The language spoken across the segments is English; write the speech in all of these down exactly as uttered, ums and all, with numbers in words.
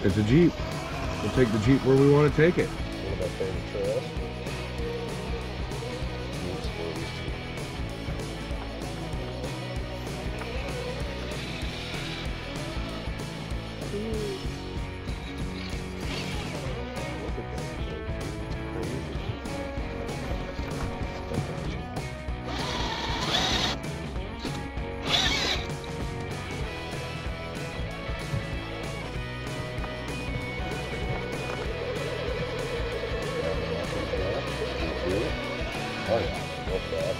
It's a Jeep. We'll take the Jeep where we want to take it. One of my favorite trails. Oh yeah, no problem.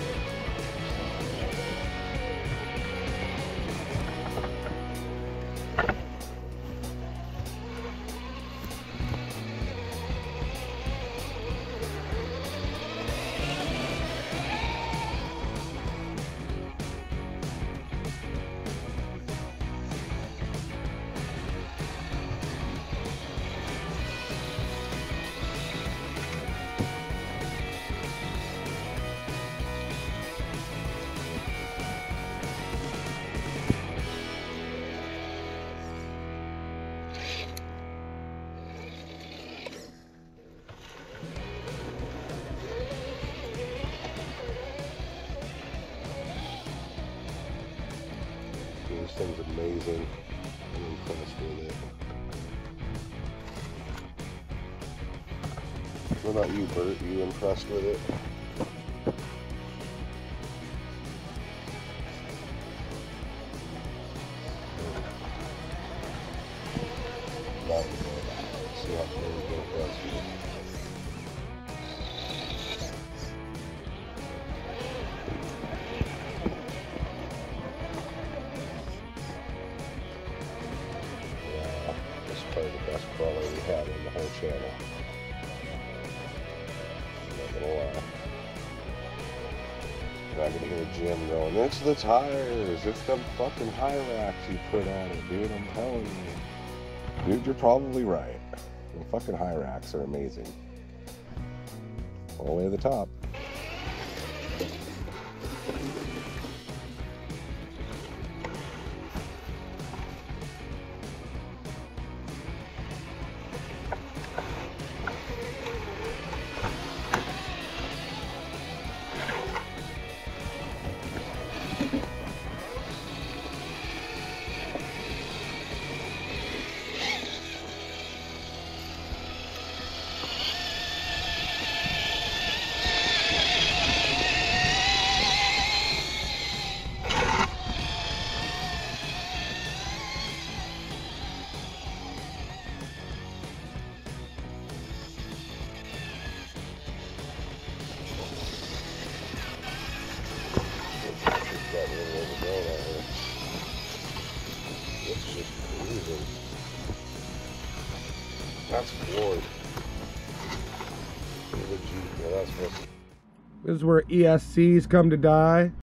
This thing's amazing. I'm impressed with it. What about you, Bert? Are you impressed with it? Not really. See how close it does. Probably the best crawler we had in the whole channel. I'm not gonna lie. You're not gonna hear Jim going, it's the tires, it's them fucking high racks you put on it, dude, I'm telling you. Dude, you're probably right. The fucking high racks are amazing. All the way to the top. That's Ford. This is where E S Cs come to die.